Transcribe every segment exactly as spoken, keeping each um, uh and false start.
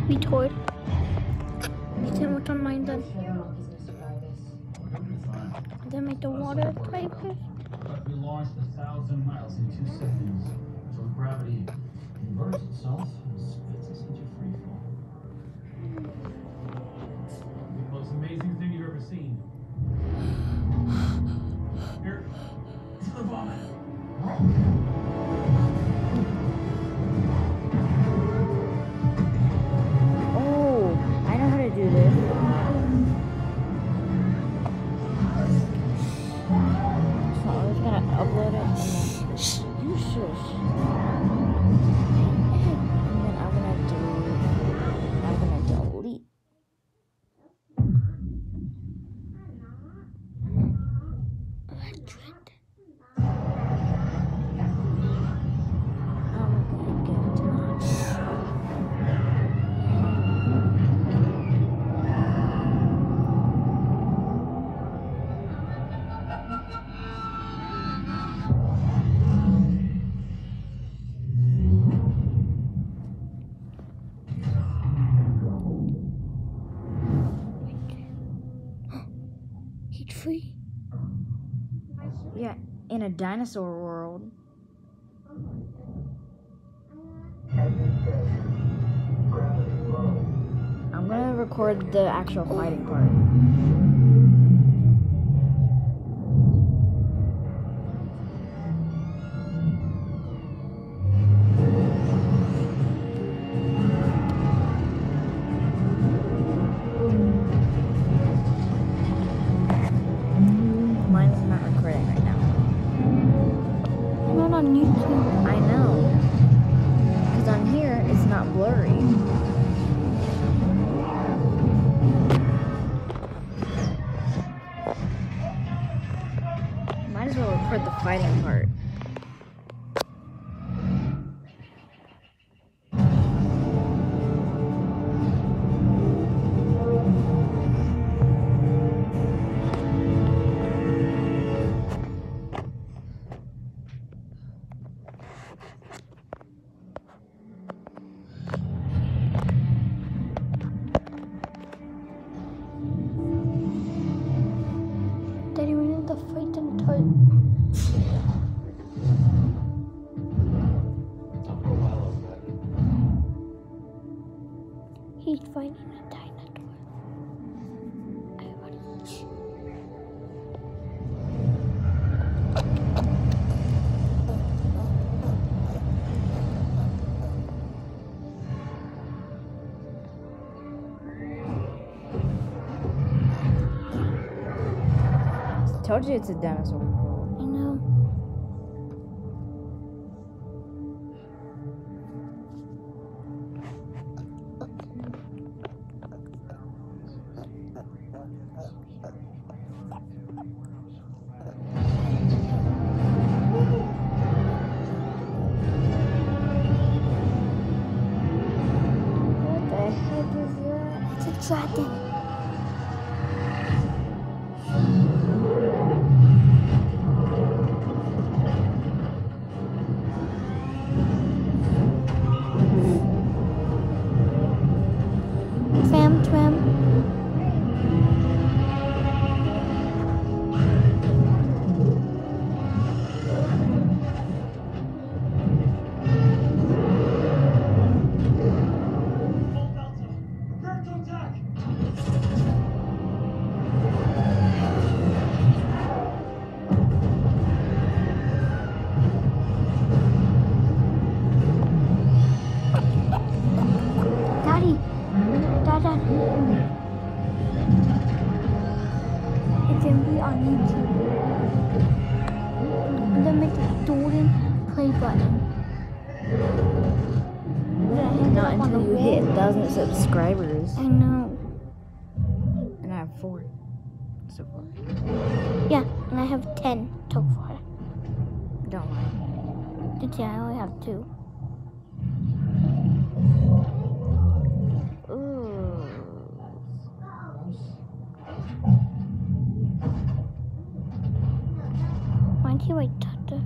Retard. You tell what's on mine then. Then make the water type. We launched a thousand miles in two seconds until gravity inverts itself and spits us into free fall. The most amazing thing you've ever seen. Here, to the vomit. Oh, I know how to do this. So I'm just gonna upload it and then you shush. And then I'm gonna do I'm gonna delete. He's free. Yeah, in a dinosaur world. I'm gonna record the actual fighting part. Mine's not recording right now. I'm not on YouTube. I know. Because on here, it's not blurry. Might as well record the fighting part. Daddy, we need to fight them tight. He's fighting a dinosaur. Everybody. Told you it's a dinosaur world. I know. What the heck is that? It's a dragon. Fam tram. Prepare to attack! Daddy. Dada. It's gonna be on YouTube. And then make the golden play button. Then I hang it Not up on the until you wall. hit a thousand subscribers. I know. And I have four so far. Yeah, and I have ten so far. Don't lie. Did you? I only have two. Ooh. Why don't you wait, Tata?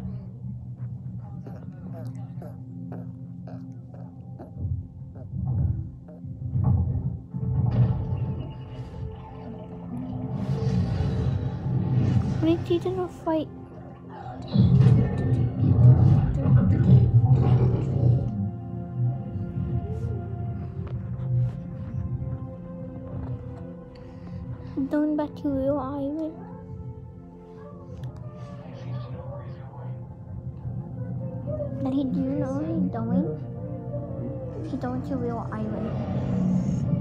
He's in a fight. Going back to Real Island. Daddy, do you know where he's going? He's going to Real Island.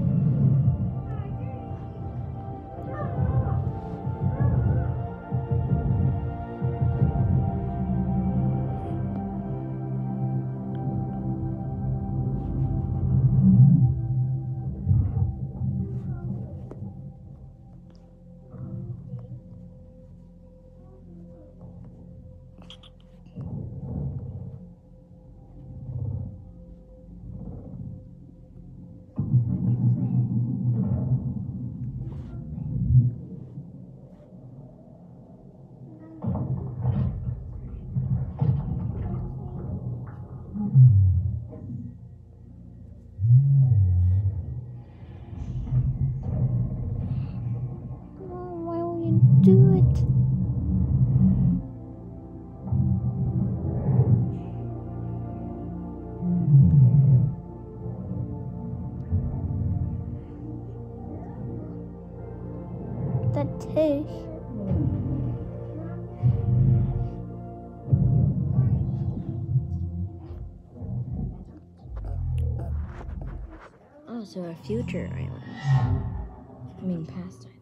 Do it. That Tish. Oh, so a future island. I mean, past island.